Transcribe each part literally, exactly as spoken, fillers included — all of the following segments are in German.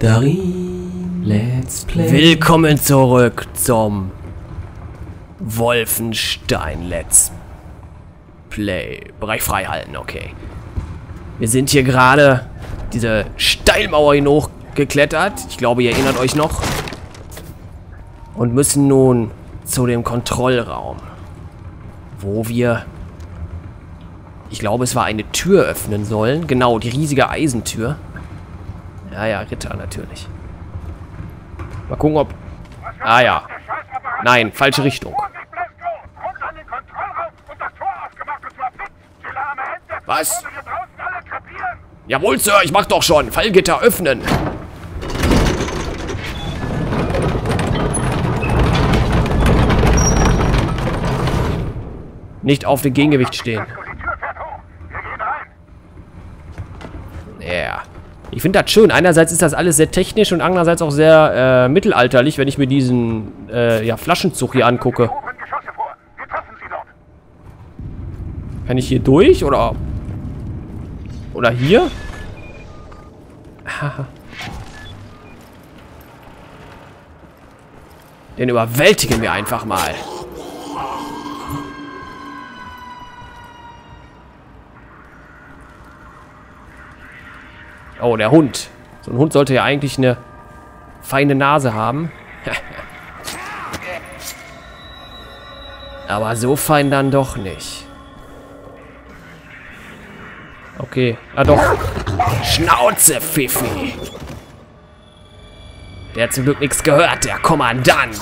Darin Let's Play. Willkommen zurück zum Wolfenstein Let's Play. Bereich freihalten, okay. Wir sind hier gerade diese Steilmauer hin hochgeklettert. Ich glaube, ihr erinnert euch noch. Und müssen nun zu dem Kontrollraum, wo wir, ich glaube, es war eine Tür öffnen sollen. Genau, die riesige Eisentür. Ja, ja, Ritter natürlich. Mal gucken, ob... Ah ja. Nein, falsche Richtung. Was? Jawohl, Sir, ich mach doch schon. Fallgitter öffnen. Nicht auf dem Gegengewicht stehen. Ja. Yeah. Ich finde das schön. Einerseits ist das alles sehr technisch und andererseits auch sehr äh, mittelalterlich, wenn ich mir diesen äh, ja, Flaschenzug hier angucke. Kann ich hier durch oder oder hier? Den überwältigen wir einfach mal. Oh, der Hund. So ein Hund sollte ja eigentlich eine feine Nase haben. Aber so fein dann doch nicht. Okay. Ah, doch. Schnauze, Pfiffi. Der hat zum Glück nichts gehört, der Kommandant.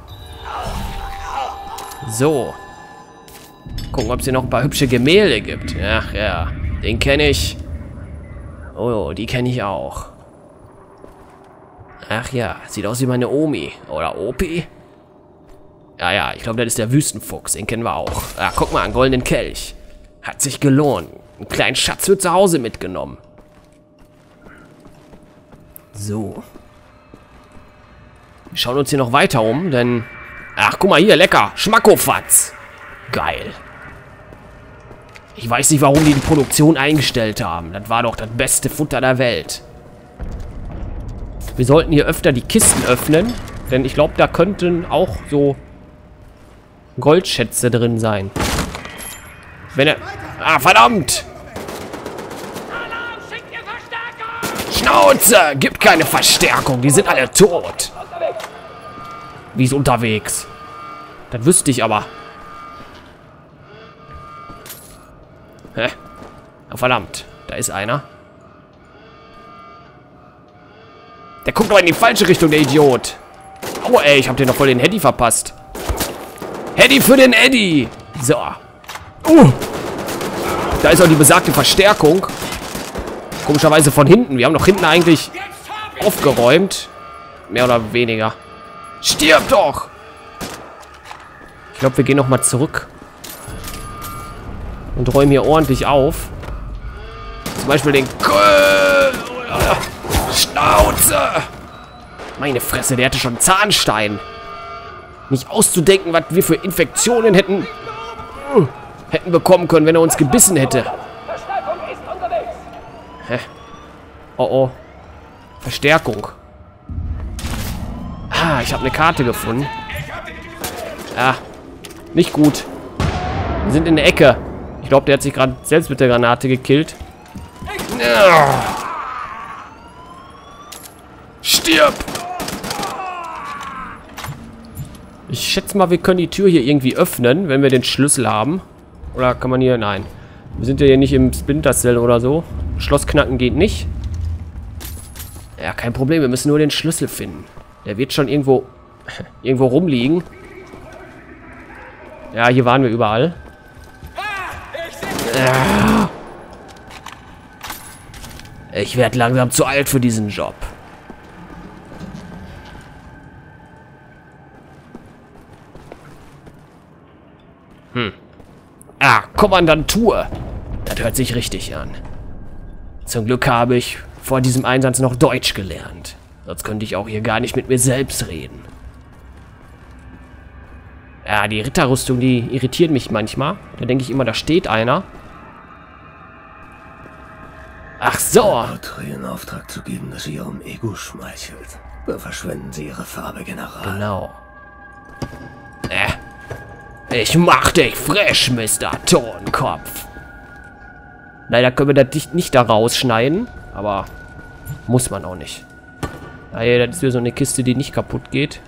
So. Gucken, ob es hier noch ein paar hübsche Gemälde gibt. Ach ja, den kenne ich. Oh, die kenne ich auch. Ach ja, sieht aus wie meine Omi. Oder Opi? Ja, ja, ich glaube, das ist der Wüstenfuchs. Den kennen wir auch. Ah, guck mal, einen goldenen Kelch. Hat sich gelohnt. Einen kleinen Schatz für zu Hause mitgenommen. So. Wir schauen uns hier noch weiter um, denn... Ach, guck mal hier, lecker. Schmackofatz. Geil. Ich weiß nicht, warum die die Produktion eingestellt haben. Das war doch das beste Futter der Welt. Wir sollten hier öfter die Kisten öffnen. Denn ich glaube, da könnten auch so Goldschätze drin sein. Wenn er... Ah, verdammt! Schnauze! Gibt keine Verstärkung. Die sind alle tot. Wie ist unterwegs? Das wüsste ich aber. Hä? Oh, verdammt. Da ist einer. Der guckt doch in die falsche Richtung, der Idiot. Oh, ey, ich hab den noch voll den Hedy verpasst. Hedy für den Eddie. So. Uh. Da ist auch die besagte Verstärkung. Komischerweise von hinten. Wir haben doch hinten eigentlich aufgeräumt. Mehr oder weniger. Stirb doch. Ich glaube, wir gehen noch mal zurück. Und räumen hier ordentlich auf. Zum Beispiel den... Schnauze! Meine Fresse, der hatte schon Zahnstein. Nicht auszudenken, was wir für Infektionen hätten... hätten bekommen können, wenn er uns gebissen hätte. Hä? Oh oh. Verstärkung. Ah, ich habe eine Karte gefunden. Ah, nicht gut. Wir sind in der Ecke. Ich glaube, der hat sich gerade selbst mit der Granate gekillt. Stirb! Ich schätze mal, wir können die Tür hier irgendwie öffnen, wenn wir den Schlüssel haben. Oder kann man hier... Nein. Wir sind ja hier nicht im Splinter Cell oder so. Schloss knacken geht nicht. Ja, kein Problem. Wir müssen nur den Schlüssel finden. Der wird schon irgendwo... irgendwo rumliegen. Ja, hier waren wir überall. Ich werde langsam zu alt für diesen Job. Hm. Ah, Kommandantur. Das hört sich richtig an. Zum Glück habe ich vor diesem Einsatz noch Deutsch gelernt. Sonst könnte ich auch hier gar nicht mit mir selbst reden. Ja, die Ritterrüstung, die irritiert mich manchmal. Da denke ich immer, da steht einer. Ach so. Autry in Auftrag zu geben, dass sie ihrem Ego schmeichelt. Da verschwenden sie ihre Farbe, General. Genau. Äh. Ich mach dich frisch, Mister Tonkopf. Leider können wir das nicht da rausschneiden, aber muss man auch nicht. Ah, ja, das ist wieder so eine Kiste, die nicht kaputt geht.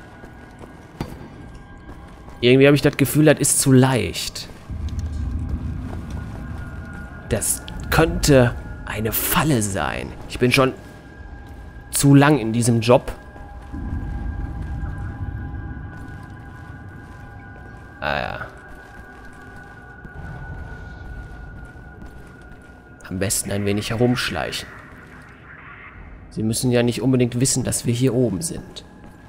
Irgendwie habe ich das Gefühl, das ist zu leicht. Das könnte eine Falle sein. Ich bin schon zu lang in diesem Job. Ah ja. Am besten ein wenig herumschleichen. Sie müssen ja nicht unbedingt wissen, dass wir hier oben sind.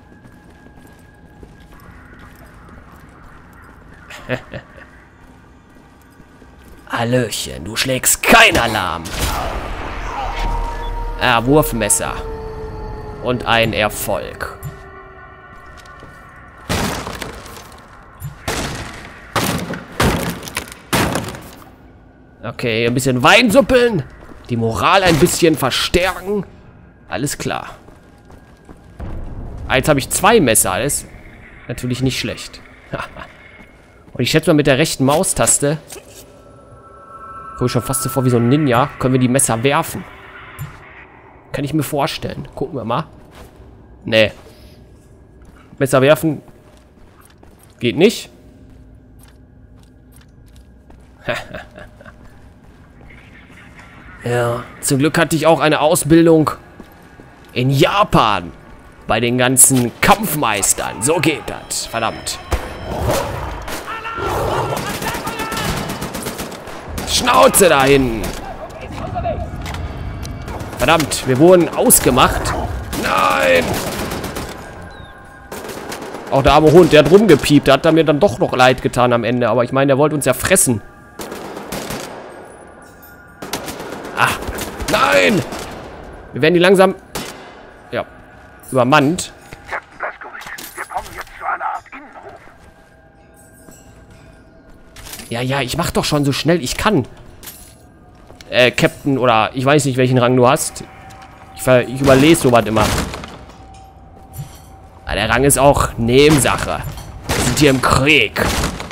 Hallöchen, du schlägst kein Alarm. Ah, Wurfmesser. Und ein Erfolg. Okay, ein bisschen Wein suppeln. Die Moral ein bisschen verstärken. Alles klar. Ah, jetzt habe ich zwei Messer. Das ist natürlich nicht schlecht. Und ich schätze mal, mit der rechten Maustaste komme ich schon fast so vor wie so ein Ninja. Können wir die Messer werfen. Kann ich mir vorstellen. Gucken wir mal. Nee. Messer werfen geht nicht. Ja, zum Glück hatte ich auch eine Ausbildung in Japan. Bei den ganzen Kampfmeistern. So geht das. Verdammt. Schnauze da hinten. Verdammt, wir wurden ausgemacht. Nein! Auch der arme Hund, der hat rumgepiept. Der hat mir dann doch noch leid getan am Ende. Aber ich meine, der wollte uns ja fressen. Ah, nein! Wir werden die langsam... Ja, übermannt. Captain Blazkowicz, wir kommen jetzt zu einer Art Innenhof. Ja, ja, ich mach doch schon so schnell ich kann. Äh, Captain oder ich weiß nicht, welchen Rang du hast. Ich, ver ich überlese sowas immer. Aber der Rang ist auch Nebensache. Wir sind hier im Krieg.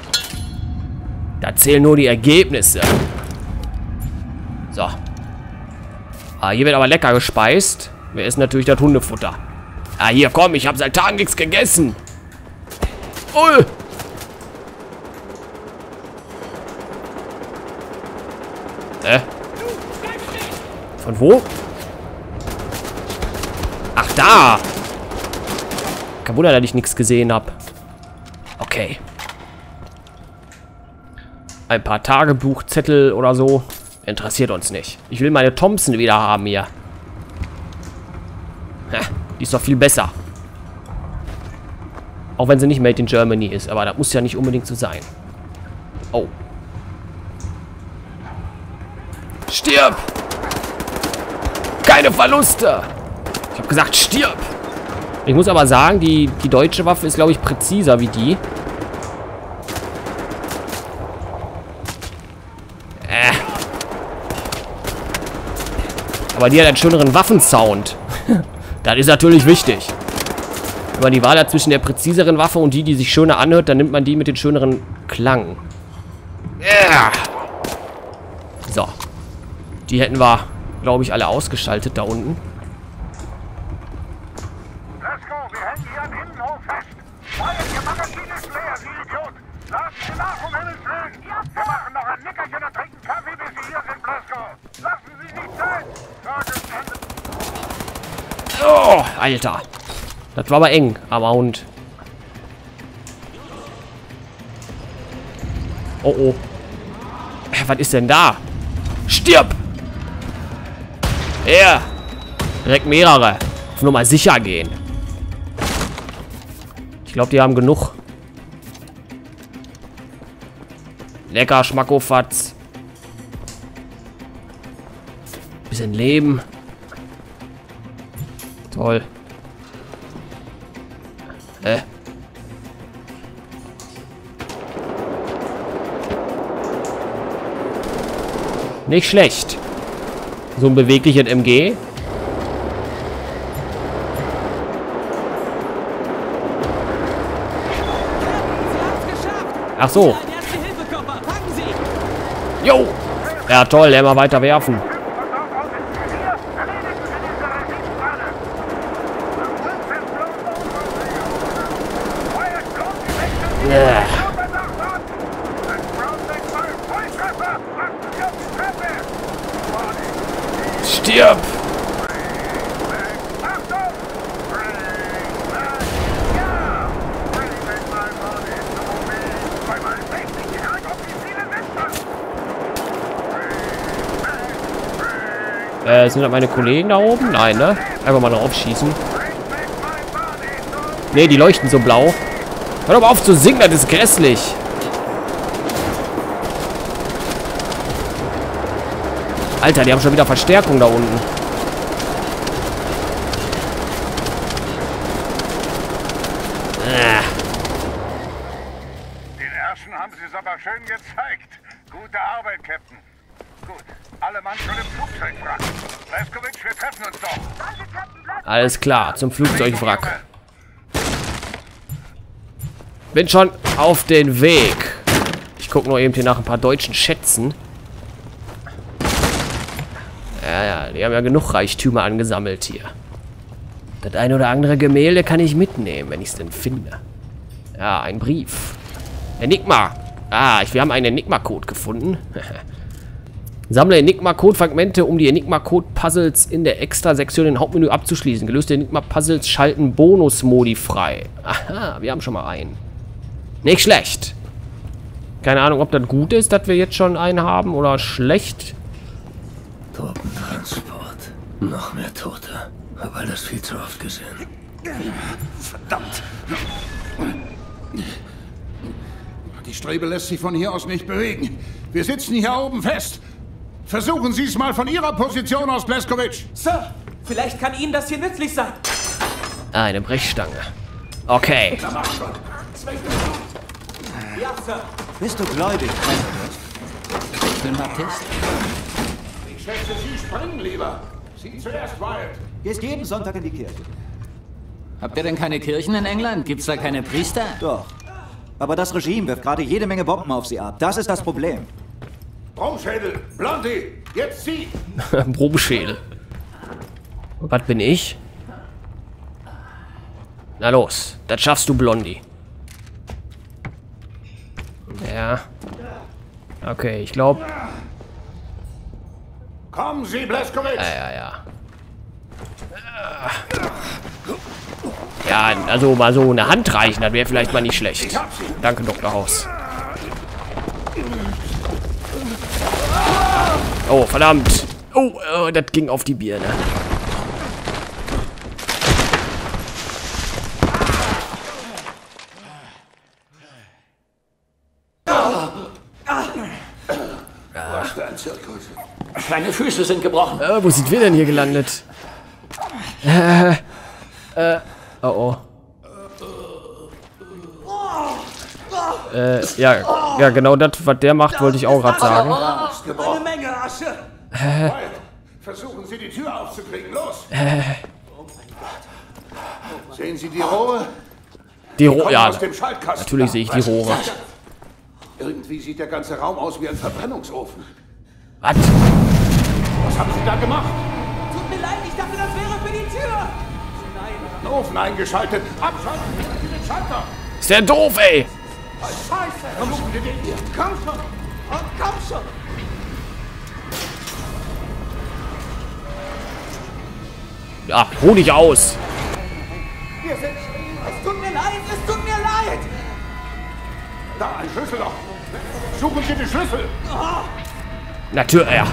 Da zählen nur die Ergebnisse. So. Ah, hier wird aber lecker gespeist. Wir essen natürlich das Hundefutter. Ah, hier, komm, ich habe seit Tagen nichts gegessen. Oh! Äh? Von wo? Ach, da! Kein Wunder, dass ich nichts gesehen habe. Okay. Ein paar Tagebuchzettel oder so. Interessiert uns nicht. Ich will meine Thompson wieder haben hier. Ja, die ist doch viel besser. Auch wenn sie nicht made in Germany ist. Aber das muss ja nicht unbedingt so sein. Oh. Stirb! Keine Verluste! Ich habe gesagt, stirb! Ich muss aber sagen, die, die deutsche Waffe ist, glaube ich, präziser wie die. Äh. Aber die hat einen schöneren Waffensound. Das ist natürlich wichtig. Wenn man die Wahl hat zwischen der präziseren Waffe und die, die sich schöner anhört, dann nimmt man die mit den schöneren Klang. Ja. So. Die hätten wir, glaube ich, alle ausgeschaltet da unten. Blazkow, wir hängen hier am Innenhof fest. Feuer, Ihr Magazin ist leer, Sie Idiot. Lassen Sie nach, um Himmels Willen. Wir machen noch ein Nickerchen und trinken Kaffee, bis Sie hier sind, Blazkow. Lassen Sie nicht Zeit. Tagesende. Oh, Alter. Das war aber eng, aber Hund. Oh, oh. Äh, was ist denn da? Stirb! Ja. Direkt mehrere. Auf Nummer sicher gehen. Ich glaube, die haben genug. Lecker, Schmackofatz. Bisschen Leben. Toll. Äh. Nicht schlecht. So ein bewegliches M G. Ach so. Jo. Ja, toll. Immer weiter werfen. Yeah. Stirb! Äh, sind das meine Kollegen da oben? Nein, ne? Einfach mal drauf schießen. Ne, die leuchten so blau. Hör doch mal auf zu singen, das ist grässlich. Alter, die haben schon wieder Verstärkung da unten. Äh. Den Ersten haben sie es aber schön gezeigt. Gute Arbeit, Captain. Gut, alle Mann schon im Flugzeugwrack. Blazkowicz, wir treffen uns doch. Alles klar, zum Flugzeugwrack. Bin schon auf den Weg. Ich gucke nur eben hier nach ein paar deutschen Schätzen. Ja, ja, die haben ja genug Reichtümer angesammelt hier. Das ein oder andere Gemälde kann ich mitnehmen, wenn ich es denn finde. Ja, ein Brief. Enigma. Ah, ich, wir haben einen Enigma-Code gefunden. Sammle Enigma-Code-Fragmente, um die Enigma-Code-Puzzles in der Extra-Sektion im Hauptmenü abzuschließen. Gelöste Enigma-Puzzles schalten Bonus-Modi frei. Aha, wir haben schon mal einen. Nicht schlecht. Keine Ahnung, ob das gut ist, dass wir jetzt schon einen haben oder schlecht. Truppentransport. Noch mehr Tote. Hab all das viel zu oft gesehen. Verdammt! Die Strebe lässt sich von hier aus nicht bewegen. Wir sitzen hier oben fest. Versuchen Sie es mal von Ihrer Position aus, Blazkowicz. Sir, vielleicht kann Ihnen das hier nützlich sein. Eine Brechstange. Okay. Ja, Sir. Bist du gläubig? Ich bin Baptist. Ich schätze, Sie springen lieber. Sie zuerst, Wyatt. Gehst jeden Sonntag in die Kirche. Habt ihr denn keine Kirchen in England? Gibt's da keine Priester? Doch. Aber das Regime wirft gerade jede Menge Bomben auf sie ab. Das ist das Problem. Braunschädel, Blondie, jetzt Sie. Probenschädel. Was bin ich? Na los, das schaffst du, Blondie. Ja. Okay, ich glaube. Kommen Sie, Blazkowicz. Ja, ja, ja. Ja, also mal so eine Hand reichen, das wäre vielleicht mal nicht schlecht. Danke, Doktor House. Oh, verdammt. Oh, oh, das ging auf die Birne. Was für ein Zirkus. Meine Füße sind gebrochen. Äh, wo sind wir denn hier gelandet? Äh, äh, oh oh. Äh, ja, ja, genau das, was der macht, wollte ich auch gerade sagen. Eine Menge Asche. Wyatt, versuchen Sie die Tür aufzukriegen. Los. Sehen Sie die Rohre? Die Rohre, ja, Aus dem Schaltkasten. natürlich sehe ich die Rohre. Irgendwie sieht der ganze Raum aus wie ein Verbrennungsofen. Was? Was haben Sie da gemacht? Tut mir leid, ich dachte, das wäre für die Tür. Nein. Den Ofen eingeschaltet. Abschalten Sie den Schalter. Ist der doof, ey? Scheiße. Versuchen wir den hier. Komm schon. Oh, komm schon. Ja, ruh dich aus. Wir sind... Es tut mir leid, es tut mir leid. Da, ein Schlüsselloch. Suchen Sie den Schlüssel. Natürlich, ja.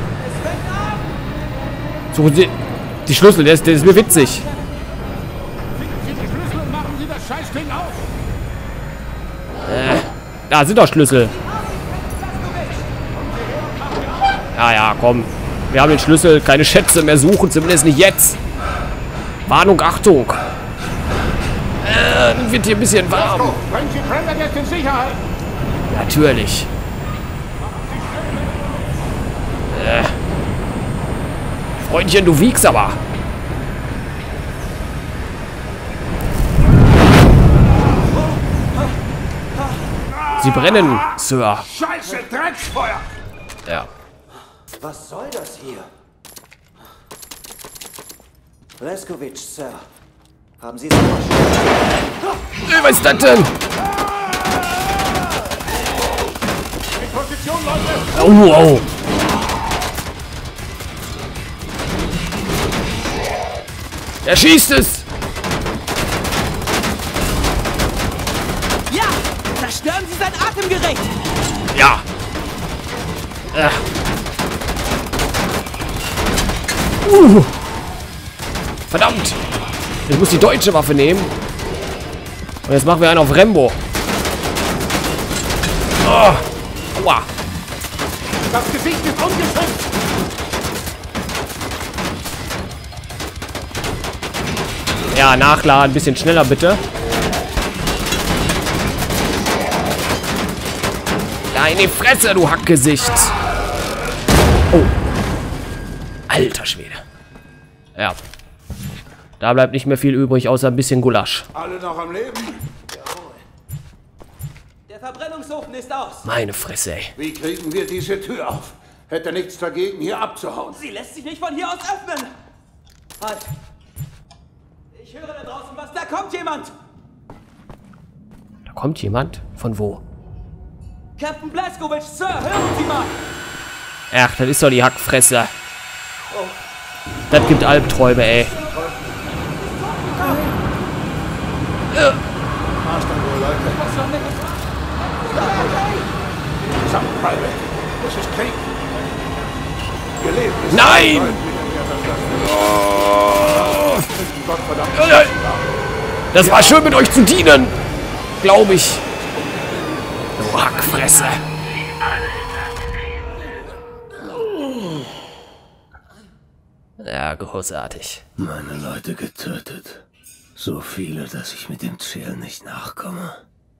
Suchen Sie die Schlüssel, der ist, der ist mir witzig. Finden Sie den Schlüssel und machen Sie das Scheißding auf. Äh, da sind doch Schlüssel. Ja, ja, komm. Wir haben den Schlüssel, keine Schätze mehr suchen, zumindest nicht jetzt. Warnung, Achtung. Äh, dann wird hier ein bisschen warm. Bringen Sie Prendergast in Sicherheit. Natürlich. Äh. Freundchen, du wiegst aber. Sie brennen, Sir. Scheiße, Drecksfeuer! Ja. Was soll das hier? Blazkowicz, Sir. Haben Sie es verstanden? Was ist das denn? Position, Leute! Oh, oh. Er schießt es. Ja! Zerstören Sie sein Atemgerät! Ja. Äh. Uh. Verdammt. Ich muss die deutsche Waffe nehmen. Und jetzt machen wir einen auf Rambo. Oh. Aua. Das Gesicht ist ungeschützt! Ja, nachladen. Ein bisschen schneller, bitte. Ja, in die Fresse, du Hackgesicht. Oh. Alter Schwede. Ja. Da bleibt nicht mehr viel übrig, außer ein bisschen Gulasch. Alle noch am Leben? Der Verbrennungsofen ist aus. Meine Fresse, ey. Wie kriegen wir diese Tür auf? Hätte nichts dagegen, hier abzuhauen. Sie lässt sich nicht von hier aus öffnen. Halt. Ich höre da draußen was. Da kommt jemand. Da kommt jemand? Von wo? Captain Blazkowicz, Sir, hören Sie mal. Ach, das ist doch die Hackfresse. Das gibt Albträume, ey. Samt Private. Es ist Krieg. Wir leben. Nein! Das war schön, mit euch zu dienen. Glaube ich. Du Hackfresse. Ja, großartig. Meine Leute getötet. So viele, dass ich mit dem Ziel nicht nachkomme.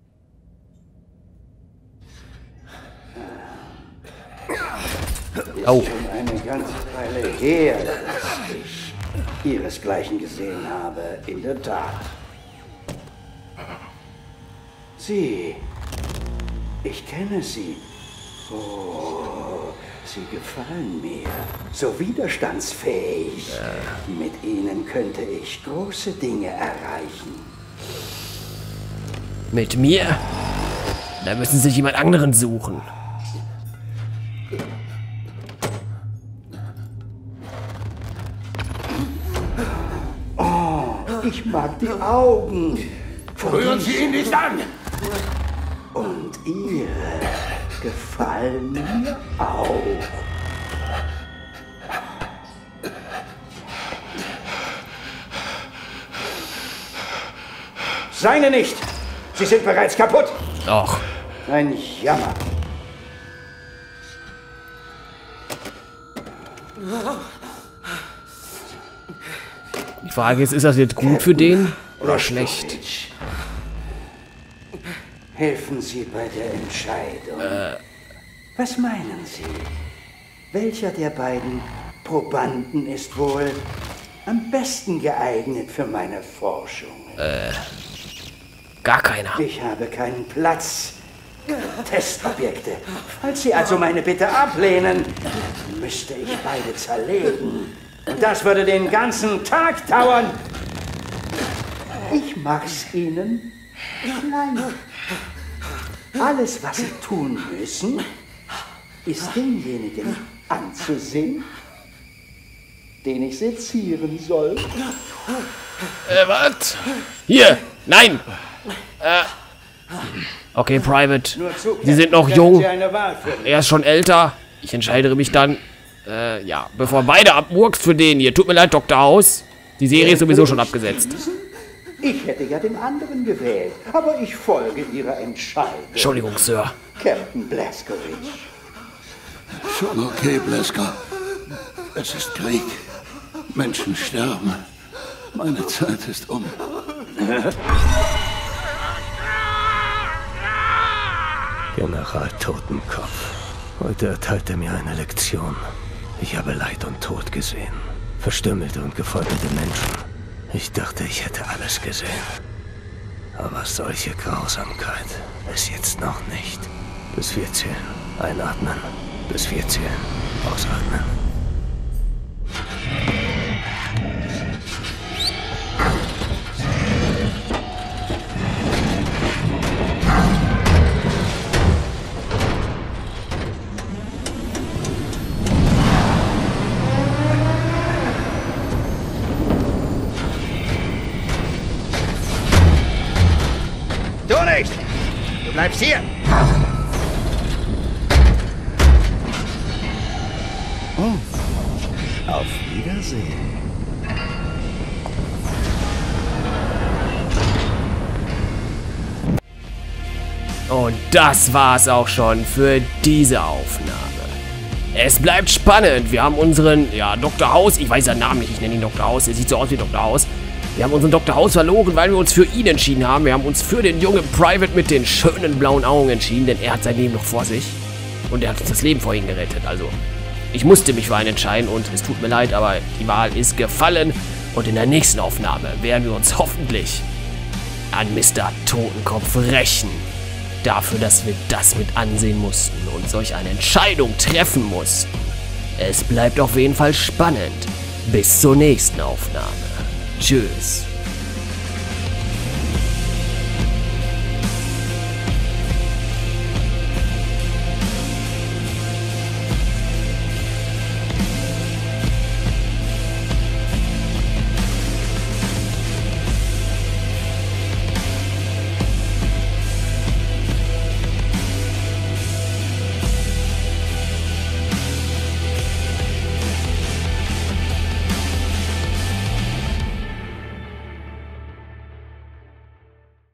Oh. Eine ganze Weile her, dass ich ihresgleichen gesehen habe, in der Tat. Sie, ich kenne sie. Oh, sie gefallen mir. So widerstandsfähig. Ja. Mit ihnen könnte ich große Dinge erreichen. Mit mir? Da müssen Sie sich jemand anderen suchen. Ich mag die Augen. Rühren Sie ihn nicht an! Und ihre gefallen mir auch. Seine nicht! Sie sind bereits kaputt! Doch. Ein Jammer. Die Frage ist, ist das jetzt gut für den oder schlecht? Helfen Sie bei der Entscheidung. Äh. Was meinen Sie? Welcher der beiden Probanden ist wohl am besten geeignet für meine Forschung? Äh. Gar keiner. Ich habe keinen Platz. Testobjekte. Falls Sie also meine Bitte ablehnen, müsste ich beide zerlegen. Und das würde den ganzen Tag dauern. Ich mach's Ihnen klein. Alles, was Sie tun müssen, ist denjenigen anzusehen, den ich sezieren soll. Äh, was? Hier! Nein! Äh. Okay, Private. Sie sind noch jung. Er ist schon älter. Ich entscheide mich dann. Äh, ja. Bevor beide abmurkst für den hier. Tut mir leid, Doktor House. Die Serie ist sowieso schon abgesetzt. Ich hätte ja den anderen gewählt, aber ich folge Ihrer Entscheidung. Entschuldigung, Sir. Captain Blazkowicz. Schon okay, Blasker. Es ist Krieg. Menschen sterben. Meine Zeit ist um. General Totenkopf. Heute erteilt er mir eine Lektion. Ich habe Leid und Tod gesehen. Verstümmelte und gefolterte Menschen. Ich dachte, ich hätte alles gesehen. Aber solche Grausamkeit ist jetzt noch nicht. Bis vier zählen. Einatmen. Bis vier zählen. Ausatmen. Du nicht! Du bleibst hier! Oh. Auf Wiedersehen. Und das war's auch schon für diese Aufnahme. Es bleibt spannend. Wir haben unseren, ja, Doktor House, ich weiß seinen Namen nicht, ich nenne ihn Doktor House, er sieht so aus wie Doktor House. Wir haben unseren Doktor House verloren, weil wir uns für ihn entschieden haben. Wir haben uns für den jungen Private mit den schönen blauen Augen entschieden, denn er hat sein Leben noch vor sich. Und er hat uns das Leben vor ihm gerettet. Also, ich musste mich für einen entscheiden und es tut mir leid, aber die Wahl ist gefallen. Und in der nächsten Aufnahme werden wir uns hoffentlich an Mister Totenkopf rächen. Dafür, dass wir das mit ansehen mussten und solch eine Entscheidung treffen mussten. Es bleibt auf jeden Fall spannend. Bis zur nächsten Aufnahme. Tschüss.